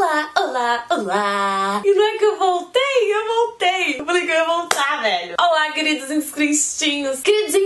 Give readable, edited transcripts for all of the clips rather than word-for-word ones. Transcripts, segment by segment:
Olá, olá, olá! E não é que eu voltei? Eu falei que eu ia voltar, velho. Olá, queridos inscritinhos.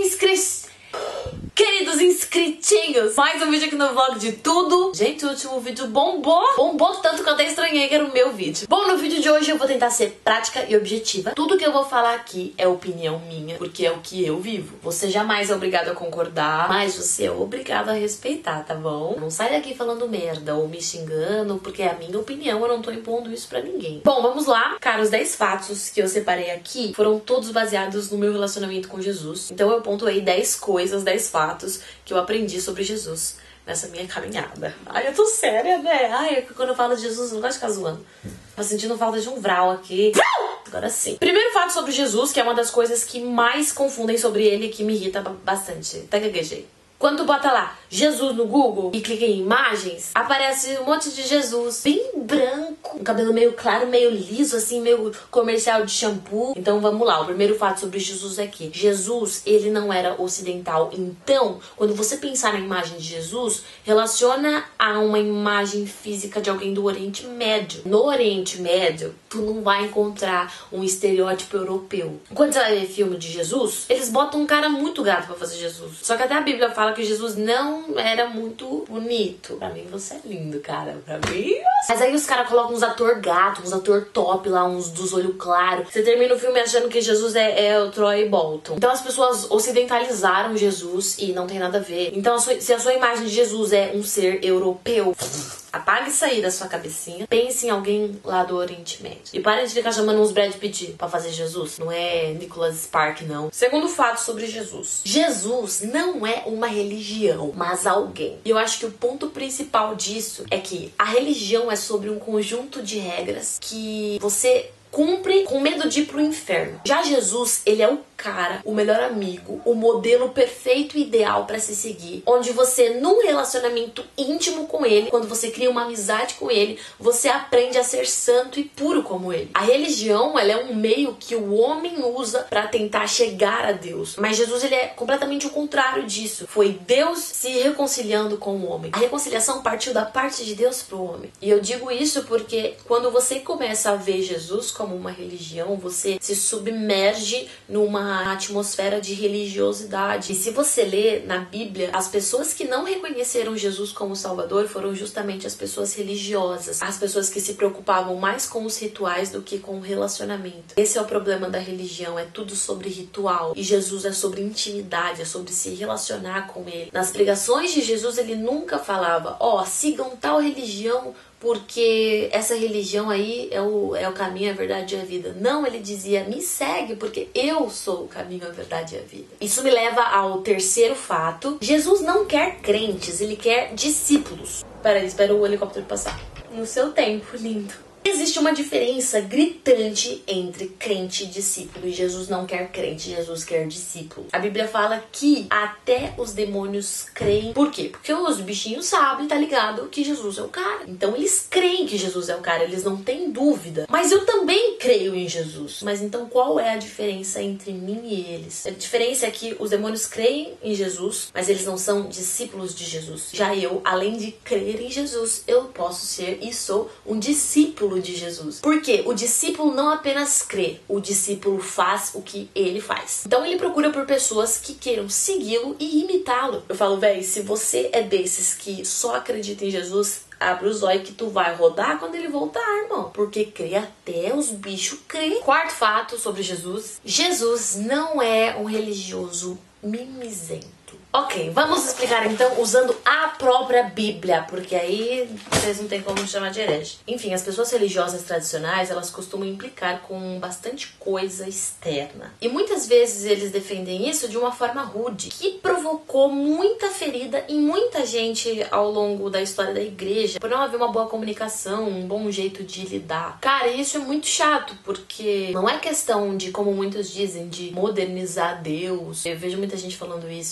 Queridos inscritinhos, mais um vídeo aqui no vlog de tudo. Gente, o último vídeo bombou tanto que eu até estranhei que era o meu vídeo. Bom, no vídeo de hoje eu vou tentar ser prática e objetiva. Tudo que eu vou falar aqui é opinião minha, porque é o que eu vivo. Você jamais é obrigado a concordar, mas você é obrigado a respeitar, tá bom? Não sai daqui falando merda ou me xingando, porque é a minha opinião, eu não tô impondo isso pra ninguém. Bom, vamos lá. Cara, os 10 fatos que eu separei aqui foram todos baseados no meu relacionamento com Jesus. Então eu pontuei 10 coisas, 10 fatos que eu aprendi sobre Jesus nessa minha caminhada. Ai, eu tô séria, né? Ai, quando eu falo de Jesus, eu não gosto de ficar zoando. Tô sentindo falta de um vral aqui. Agora sim. Primeiro fato sobre Jesus, que é uma das coisas que mais confundem sobre ele e que me irrita bastante. Tá gaguejei. Quando tu bota lá Jesus no Google e clica em imagens, aparece um monte de Jesus bem branco, um cabelo meio claro, meio liso, assim, meio comercial de shampoo. Então vamos lá, o primeiro fato sobre Jesus é que Jesus, ele não era ocidental. Então, quando você pensar na imagem de Jesus, relaciona a uma imagem física de alguém do Oriente Médio. No Oriente Médio, tu não vai encontrar um estereótipo europeu. Quando você vai ver filme de Jesus, eles botam um cara muito gato pra fazer Jesus. Só que até a Bíblia fala que Jesus não era muito bonito. Pra mim você é lindo, cara. Pra mim... Mas aí os caras colocam uns ator gato, uns ator top lá, uns dos olhos claros. Você termina o filme achando que Jesus é o Troy Bolton. Então as pessoas ocidentalizaram Jesus e não tem nada a ver. Então se a sua imagem de Jesus é um ser europeu... Apague isso aí da sua cabecinha. Pense em alguém lá do Oriente Médio. E parem de ficar chamando uns Brad Pitt pra fazer Jesus. Não é Nicholas Spark, não. Segundo fato sobre Jesus. Jesus não é uma religião, mas alguém. E eu acho que o ponto principal disso é que a religião é sobre um conjunto de regras que você cumpre com medo de ir pro inferno. Já Jesus, ele é o cara, o melhor amigo, o modelo perfeito e ideal pra se seguir, onde você, num relacionamento íntimo com ele, quando você cria uma amizade com ele, você aprende a ser santo e puro como ele. A religião, ela é um meio que o homem usa pra tentar chegar a Deus, mas Jesus, ele é completamente o contrário disso. Foi Deus se reconciliando com o homem. A reconciliação partiu da parte de Deus pro homem. E eu digo isso porque quando você começa a ver Jesus como uma religião, você se submerge numa atmosfera de religiosidade. E se você ler na Bíblia, as pessoas que não reconheceram Jesus como Salvador foram justamente as pessoas religiosas, as pessoas que se preocupavam mais com os rituais do que com o relacionamento. Esse é o problema da religião, é tudo sobre ritual. E Jesus é sobre intimidade, é sobre se relacionar com ele. Nas pregações de Jesus, ele nunca falava, sigam tal religião, porque essa religião aí é o caminho, a verdade e a vida. Não, ele dizia, me segue, porque eu sou o caminho, a verdade e a vida. Isso me leva ao terceiro fato. Jesus não quer crentes, ele quer discípulos. Peraí, espera o helicóptero passar. No seu tempo, lindo. Existe uma diferença gritante entre crente e discípulo. E Jesus não quer crente, Jesus quer discípulo. A Bíblia fala que até os demônios creem. Por quê? Porque os bichinhos sabem, tá ligado, que Jesus é o cara. Então eles creem que Jesus é o cara, eles não têm dúvida. Mas eu também creio em Jesus. Mas então qual é a diferença entre mim e eles? A diferença é que os demônios creem em Jesus, mas eles não são discípulos de Jesus. Já eu, além de crer em Jesus, eu posso ser e sou um discípulo de Jesus. Porque o discípulo não apenas crê, o discípulo faz o que ele faz. Então ele procura por pessoas que queiram segui-lo e imitá-lo. Eu falo, véi, se você é desses que só acredita em Jesus, abre os olhos que tu vai rodar quando ele voltar, irmão. Porque crê até os bichos crê. Quarto fato sobre Jesus. Jesus não é um religioso mimizento. Ok, vamos explicar então usando a própria Bíblia, porque aí vocês não tem como me chamar de herege. Enfim, as pessoas religiosas tradicionais, elas costumam implicar com bastante coisa externa. E muitas vezes eles defendem isso de uma forma rude, que provocou muita ferida em muita gente ao longo da história da igreja, por não haver uma boa comunicação, um bom jeito de lidar. Cara, isso é muito chato, porque não é questão de, como muitos dizem, de modernizar Deus. Eu vejo muita gente falando isso. Essa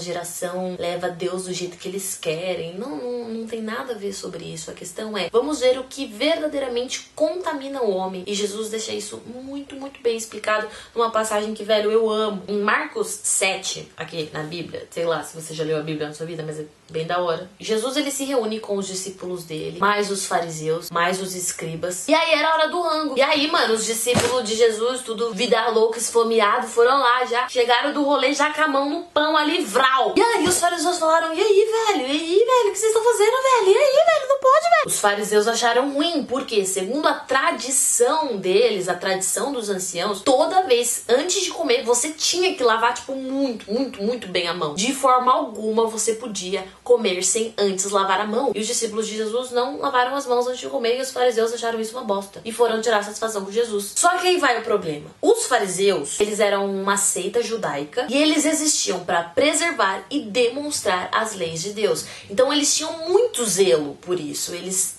geração leva Deus do jeito que eles querem. Não tem nada a ver sobre isso. A questão é, vamos ver o que verdadeiramente contamina o homem. E Jesus deixa isso muito, muito bem explicado numa passagem que, velho, eu amo. Em Marcos 7, aqui na Bíblia, sei lá se você já leu a Bíblia na sua vida, mas é bem da hora. Jesus, ele se reúne com os discípulos dele, mais os fariseus, mais os escribas. E aí era a hora do rango. E aí, mano, os discípulos de Jesus, tudo vida louca, esfomeado, foram lá já. Chegaram do rolê já com a mão no pão ali, vral. E aí os fariseus falaram, e aí, velho, o que vocês estão fazendo, velho? E aí, velho, não pode, velho. Os fariseus acharam ruim, porque segundo a tradição deles, a tradição dos anciãos, toda vez, antes de comer, você tinha que lavar, tipo, muito bem a mão. De forma alguma você podia comer sem antes lavar a mão. E os discípulos de Jesus não lavaram as mãos antes de comer, e os fariseus acharam isso uma bosta. E foram tirar satisfação com Jesus. Só que aí vai o problema. Os fariseus, eles eram uma seita judaica, e eles existiam para preservar e demonstrar as leis de Deus. Então eles tinham muito zelo por isso.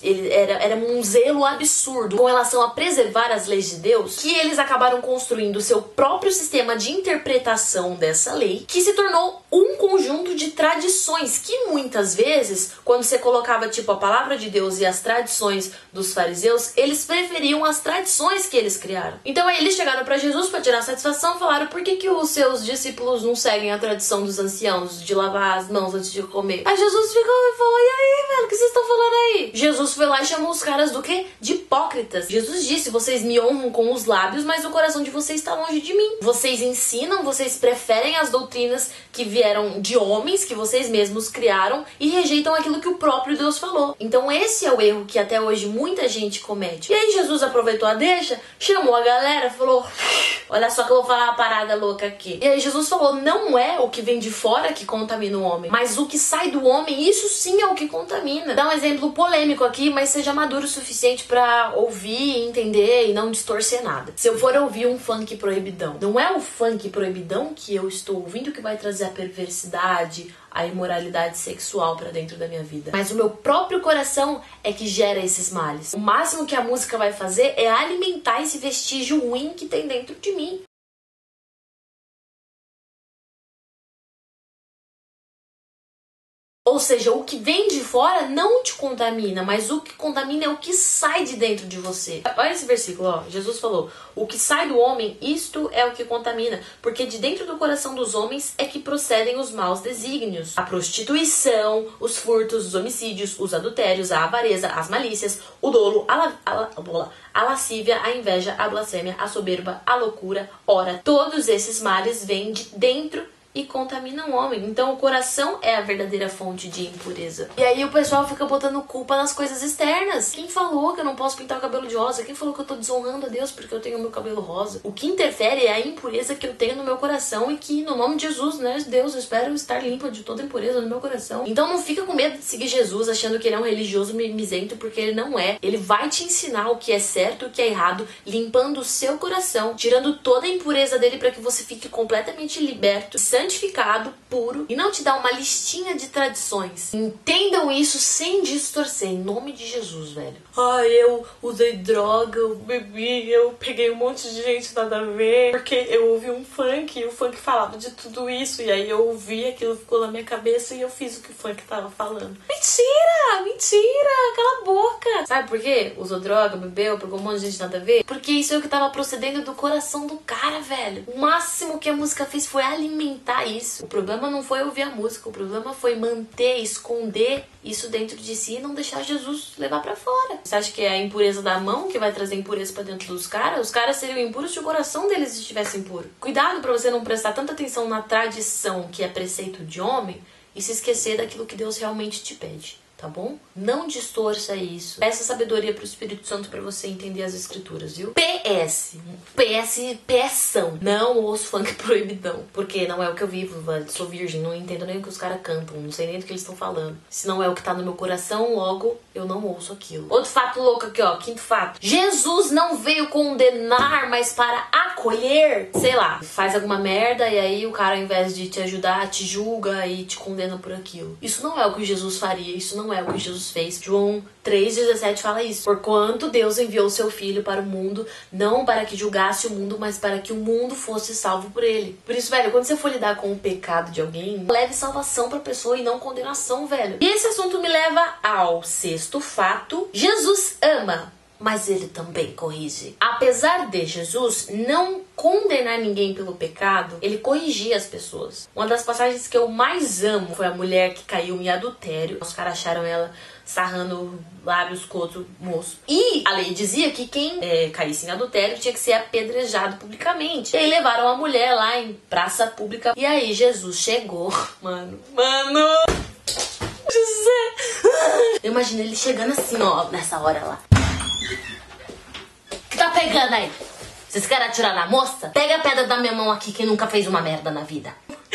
Era um zelo absurdo com relação a preservar as leis de Deus, que eles acabaram construindo o seu próprio sistema de interpretação dessa lei, que se tornou um conjunto de tradições que muitas vezes, quando você colocava tipo a palavra de Deus e as tradições dos fariseus, eles preferiam as tradições que eles criaram. Então aí eles chegaram para Jesus para tirar satisfação e falaram, por que os seus discípulos não seguem a tradição dos anciãos de lavar as mãos antes de comer? Aí Jesus ficou e falou, e aí, velho, o que vocês estão falando aí? Jesus foi lá e chamou os caras do quê? De hipócritas. Jesus disse, vocês me honram com os lábios, mas o coração de vocês está longe de mim. Vocês ensinam, vocês preferem as doutrinas que vieram de homens, que vocês mesmos criaram, e rejeitam aquilo que o próprio Deus falou. Então esse é o erro que até hoje muita gente comete. E aí Jesus aproveitou a deixa, chamou a galera, falou, olha só que eu vou falar uma parada louca aqui. E aí Jesus falou, não é o que vem de fora que contamina o homem, mas o que sai do homem, isso sim é o que contamina. Dá um exemplo polêmico aqui, mas seja maduro o suficiente pra ouvir, entender e não distorcer nada. Se eu for ouvir um funk proibidão, não é o funk proibidão que eu estou ouvindo que vai trazer a perversidade, a imoralidade sexual pra dentro da minha vida, mas o meu próprio coração é que gera esses males. O máximo que a música vai fazer é alimentar esse vestígio ruim que tem dentro de mim. Ou seja, o que vem de fora não te contamina, mas o que contamina é o que sai de dentro de você. Olha esse versículo, ó. Jesus falou, o que sai do homem, isto é o que contamina, porque de dentro do coração dos homens é que procedem os maus desígnios. A prostituição, os furtos, os homicídios, os adultérios, a avareza, as malícias, o dolo, a lascívia, a inveja, a blasfêmia, a soberba, a loucura. Ora, todos esses males vêm de dentro e contamina o homem. Então o coração é a verdadeira fonte de impureza. E aí o pessoal fica botando culpa nas coisas externas. Quem falou que eu não posso pintar o cabelo de rosa? Quem falou que eu tô desonrando a Deus porque eu tenho o meu cabelo rosa? O que interfere é a impureza que eu tenho no meu coração e que, no nome de Jesus, né, Deus, eu espero estar limpa de toda impureza no meu coração. Então não fica com medo de seguir Jesus achando que ele é um religioso mimizento, porque ele não é. Ele vai te ensinar o que é certo e o que é errado, limpando o seu coração, tirando toda a impureza dele para que você fique completamente liberto, santificado, puro, e não te dá uma listinha de tradições. Entendam isso sem distorcer, em nome de Jesus, velho. Ai, eu usei droga, eu bebi, eu peguei um monte de gente nada a ver, porque eu ouvi um funk e o funk falava de tudo isso, e aí eu ouvi aquilo, ficou na minha cabeça e eu fiz o que o funk tava falando. Mentira! Mentira! Cala a boca! Sabe por quê? Usou droga, bebeu, pegou um monte de gente nada a ver? Porque isso é o que tava procedendo do coração do cara, velho. O máximo que a música fez foi alimentar isso. O problema não foi ouvir a música, o problema foi manter, esconder isso dentro de si e não deixar Jesus levar pra fora. Você acha que é a impureza da mão que vai trazer impureza pra dentro dos caras? Os caras seriam impuros se o coração deles estivesse impuro. Cuidado pra você não prestar tanta atenção na tradição, que é preceito de homem, e se esquecer daquilo que Deus realmente te pede. Tá bom? Não distorça isso. Peça sabedoria pro Espírito Santo pra você entender as escrituras, viu? PSão. Não ouço funk proibidão. Porque não é o que eu vivo, velho. Sou virgem, não entendo nem o que os caras cantam. Não sei nem do que eles estão falando. Se não é o que tá no meu coração, logo eu não ouço aquilo. Outro fato louco aqui, ó. Quinto fato. Jesus não veio condenar, mas para acolher. Sei lá, faz alguma merda e aí o cara, ao invés de te ajudar, te julga e te condena por aquilo. Isso não é o que Jesus faria. Isso não não é o que Jesus fez. João 3,17 fala isso. Porquanto Deus enviou seu Filho para o mundo, não para que julgasse o mundo, mas para que o mundo fosse salvo por ele. Por isso, velho, quando você for lidar com o pecado de alguém, leve salvação pra pessoa e não condenação, velho. E esse assunto me leva ao sexto fato. Jesus ama, mas ele também corrige. Apesar de Jesus não condenar ninguém pelo pecado, ele corrigia as pessoas. Uma das passagens que eu mais amo foi a mulher que caiu em adultério. Os caras acharam ela sarrando lábios com outro moço. E a lei dizia que quem caísse em adultério tinha que ser apedrejado publicamente. E aí levaram a mulher lá em praça pública. E aí Jesus chegou. Mano. José. Eu imagino ele chegando assim, ó, nessa hora lá. O que tá pegando aí? Vocês querem atirar na moça? Pega a pedra da minha mão aqui, quem nunca fez uma merda na vida.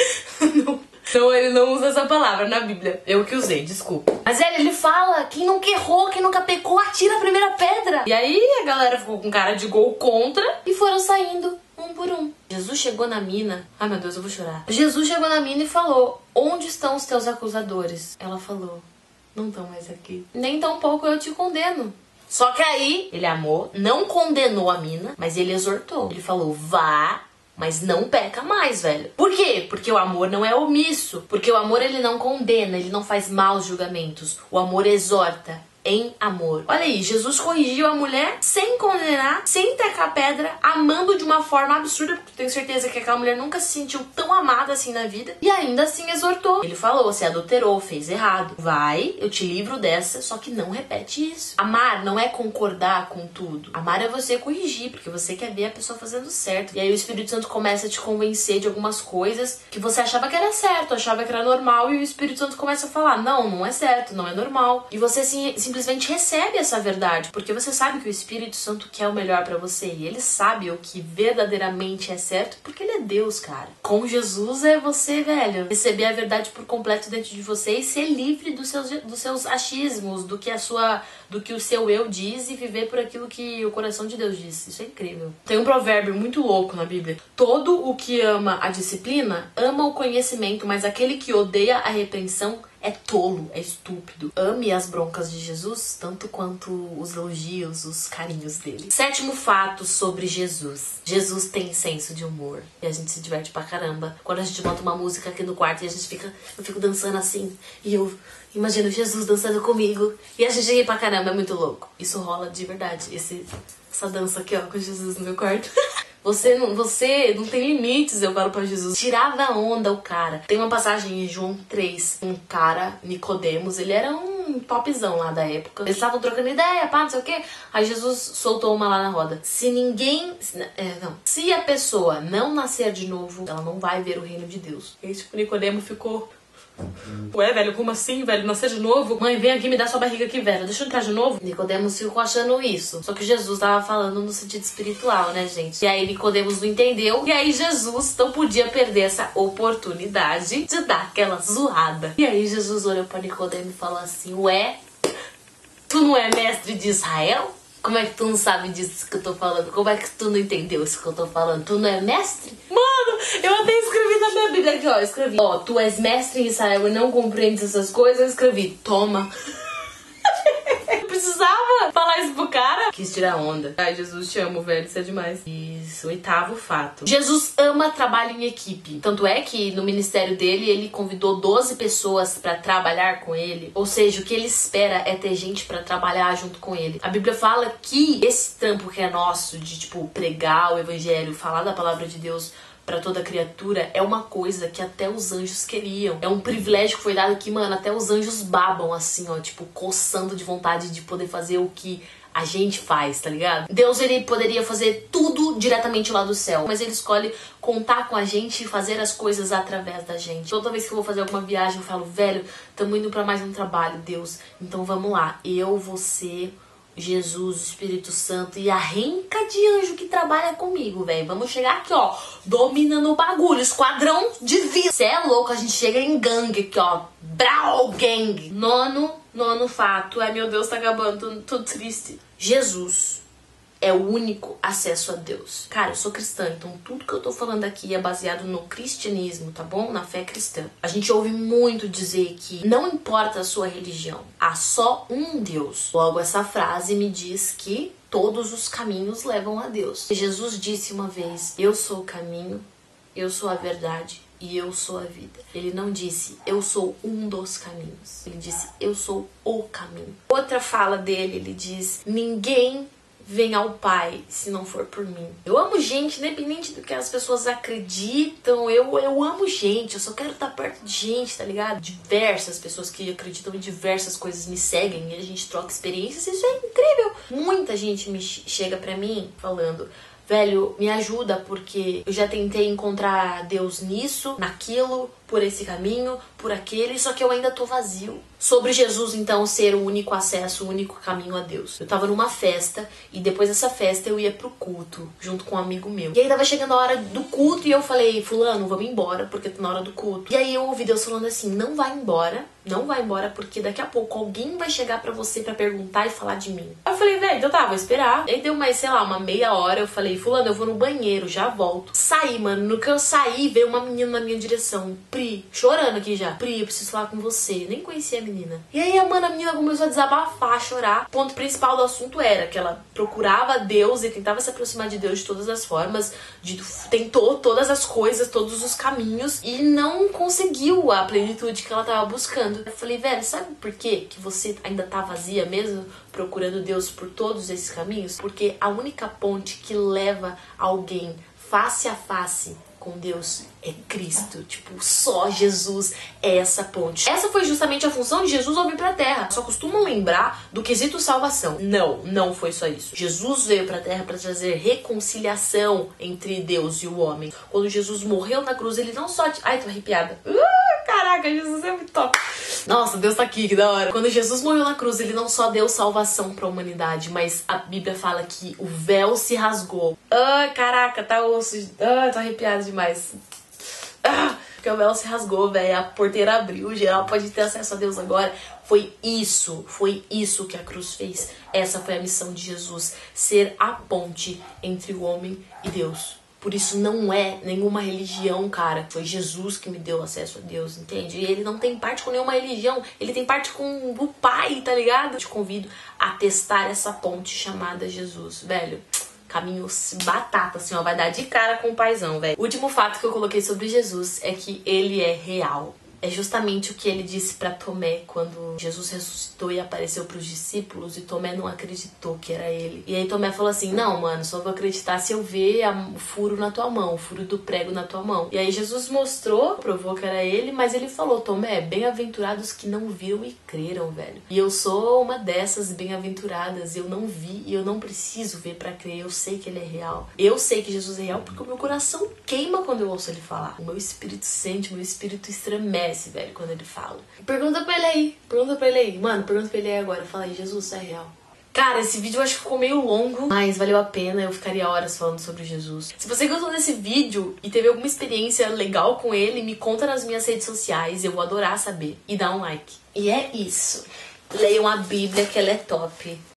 Não, ele não usa essa palavra na Bíblia. Eu que usei, desculpa. Mas ele fala, quem nunca errou, quem nunca pecou, atira a primeira pedra. E aí a galera ficou com cara de gol contra e foram saindo um por um. Jesus chegou na mina. Ai, meu Deus, eu vou chorar. Jesus chegou na mina e falou, onde estão os teus acusadores? Ela falou, não estão mais aqui. Nem tão pouco eu te condeno. Só que aí, ele amou, não condenou a mina, mas ele exortou. Ele falou, vá, mas não peca mais, velho. Por quê? Porque o amor não é omisso. Porque o amor, ele não condena, ele não faz maus julgamentos. O amor exorta em amor. Olha aí, Jesus corrigiu a mulher sem condenar, sem tacar pedra, amando de uma forma absurda, porque tenho certeza que aquela mulher nunca se sentiu tão amada assim na vida, e ainda assim exortou. Ele falou, você adulterou, fez errado. Vai, eu te livro dessa, só que não repete isso. Amar não é concordar com tudo. Amar é você corrigir, porque você quer ver a pessoa fazendo certo. E aí o Espírito Santo começa a te convencer de algumas coisas que você achava que era certo, achava que era normal, e o Espírito Santo começa a falar, não, não é certo, não é normal. E você simplesmente recebe essa verdade, porque você sabe que o Espírito Santo quer o melhor pra você, e ele sabe o que verdadeiramente é certo, porque ele é Deus, cara. Com Jesus é você, velho, receber a verdade por completo dentro de você e ser livre dos seus achismos, do que o seu eu diz, e viver por aquilo que o coração de Deus diz. Isso é incrível. Tem um provérbio muito louco na Bíblia. Todo o que ama a disciplina, ama o conhecimento, mas aquele que odeia a repreensão é tolo, é estúpido. Ame as broncas de Jesus tanto quanto os elogios, os carinhos dele. Sétimo fato sobre Jesus. Jesus tem senso de humor. E a gente se diverte pra caramba. Quando a gente bota uma música aqui no quarto e eu fico dançando assim. E eu imagino Jesus dançando comigo. E a gente ri pra caramba, é muito louco. Isso rola de verdade. Essa dança aqui, ó, com Jesus no meu quarto. Você não tem limites, eu falo pra Jesus. Tirava onda o cara. Tem uma passagem em João 3. Um cara, Nicodemos, ele era um topzão lá da época. Eles estavam trocando ideia, pá, não sei o quê. Aí Jesus soltou uma lá na roda. Se a pessoa não nascer de novo, ela não vai ver o reino de Deus. E tipo, Nicodemo ficou... Ué, velho, como assim, velho? Nascer de novo? Mãe, vem aqui me dar sua barriga aqui, velho. Deixa eu entrar de novo. Nicodemos ficou achando isso. Só que Jesus tava falando no sentido espiritual, né, gente? E aí Nicodemos não entendeu. E aí Jesus não podia perder essa oportunidade de dar aquela zoada. E aí Jesus olhou pra Nicodemo e falou assim, ué, tu não é mestre de Israel? Como é que tu não sabe disso que eu tô falando? Como é que tu não entendeu isso que eu tô falando? Tu não é mestre? Mano, eu até escrevi na minha Bíblia aqui, ó. Escrevi, ó, tu és mestre em Israel e não compreendes essas coisas. Eu escrevi, toma. Eu precisava falar isso pro cara. Quis tirar onda. Ai, Jesus, te amo, velho. Isso é demais. Isso, oitavo fato. Jesus ama trabalho em equipe. Tanto é que no ministério dele, ele convidou 12 pessoas pra trabalhar com ele. Ou seja, o que ele espera é ter gente pra trabalhar junto com ele. A Bíblia fala que esse trampo que é nosso, de tipo, pregar o evangelho, falar da palavra de Deus pra toda criatura, é uma coisa que até os anjos queriam. É um privilégio que foi dado que, mano, até os anjos babam assim, ó, tipo, coçando de vontade de poder fazer o que a gente faz, tá ligado? Deus, ele poderia fazer tudo diretamente lá do céu, mas ele escolhe contar com a gente e fazer as coisas através da gente. Toda vez que eu vou fazer alguma viagem, eu falo, velho, tamo indo pra mais um trabalho, Deus, então vamos lá. Eu, você, Jesus, o Espírito Santo e a renca de anjo que trabalha comigo, velho. Vamos chegar aqui, ó, dominando o bagulho, esquadrão de vida. Cê é louco, a gente chega em gangue aqui, ó, Brau Gang. Nono fato. Ai, meu Deus, tá acabando, tô triste. Jesus é o único acesso a Deus. Cara, eu sou cristã, então tudo que eu tô falando aqui é baseado no cristianismo, tá bom? Na fé cristã. A gente ouve muito dizer que não importa a sua religião, há só um Deus. Logo, essa frase me diz que todos os caminhos levam a Deus. Jesus disse uma vez: eu sou o caminho, eu sou a verdade e eu sou a vida. Ele não disse, eu sou um dos caminhos. Ele disse, eu sou o caminho. Outra fala dele, ele diz, ninguém vem ao Pai se não for por mim. Eu amo gente, independente do que as pessoas acreditam. Eu amo gente, eu só quero estar perto de gente, tá ligado? Diversas pessoas que acreditam em diversas coisas me seguem e a gente troca experiências. Isso é incrível. Muita gente me chega pra mim falando, velho, me ajuda porque eu já tentei encontrar Deus nisso, naquilo, por esse caminho, por aquele, só que eu ainda tô vazio. Sobre Jesus, então, ser o único acesso, o único caminho a Deus. Eu tava numa festa e depois dessa festa eu ia pro culto, junto com um amigo meu. E aí tava chegando a hora do culto e eu falei, fulano, vamos embora, porque tá na hora do culto. E aí eu ouvi Deus falando assim, não vai embora, porque daqui a pouco alguém vai chegar pra você pra perguntar e falar de mim. Aí eu falei, velho, então tá, vou esperar. Aí deu mais, sei lá, uma meia hora, eu falei, fulano, eu vou no banheiro, já volto. Saí, mano, no que eu saí, veio uma menina na minha direção, Pri, chorando aqui já. Pri, eu preciso falar com você. Nem conhecia a menina. E aí, a menina começou a desabafar, a chorar. O ponto principal do assunto era que ela procurava Deus e tentava se aproximar de Deus de todas as formas, tentou todas as coisas, todos os caminhos e não conseguiu a plenitude que ela tava buscando. Eu falei, velho, sabe por quê que você ainda tá vazia mesmo, procurando Deus por todos esses caminhos? Porque a única ponte que leva alguém face a face com Deus é Cristo. Tipo, só Jesus é essa ponte. Essa foi justamente a função de Jesus ao vir pra Terra. Só costumam lembrar do quesito salvação. Não foi só isso. Jesus veio pra Terra pra trazer reconciliação entre Deus e o homem. Quando Jesus morreu na cruz, ele não só... Ai, tô arrepiada. Caraca, Jesus é muito top. Nossa, Deus tá aqui, que da hora. Quando Jesus morreu na cruz, ele não só deu salvação pra humanidade, mas a Bíblia fala que o véu se rasgou. Caraca, tá osso. Tô arrepiada demais. Porque o véu se rasgou, velho. A porteira abriu, geral pode ter acesso a Deus agora. Foi isso que a cruz fez. Essa foi a missão de Jesus, ser a ponte entre o homem e Deus. Por isso não é nenhuma religião, cara. Foi Jesus que me deu acesso a Deus, entende? E ele não tem parte com nenhuma religião. Ele tem parte com o Pai, tá ligado? Eu te convido a testar essa ponte chamada Jesus, velho. Caminho batata, assim, ó. Vai dar de cara com o paizão, velho. O último fato que eu coloquei sobre Jesus é que ele é real. É justamente o que ele disse pra Tomé quando Jesus ressuscitou e apareceu pros discípulos e Tomé não acreditou que era ele. E aí Tomé falou assim, não, mano, só vou acreditar se eu ver o furo na tua mão, o furo do prego na tua mão. E aí Jesus mostrou, provou que era ele, mas ele falou, Tomé, bem-aventurados que não viram e creram, velho. E eu sou uma dessas bem-aventuradas, eu não vi e eu não preciso ver pra crer, eu sei que ele é real. Eu sei que Jesus é real porque o meu coração queima quando eu ouço ele falar. O meu espírito sente, o meu espírito estremece, velho, quando ele fala. Pergunta pra ele aí. Mano, pergunta pra ele aí agora. Fala aí, Jesus, é real? Cara, esse vídeo eu acho que ficou meio longo, mas valeu a pena, eu ficaria horas falando sobre Jesus. Se você gostou desse vídeo e teve alguma experiência legal com ele, me conta nas minhas redes sociais, eu vou adorar saber. E dá um like. E é isso. Leiam a Bíblia, que ela é top.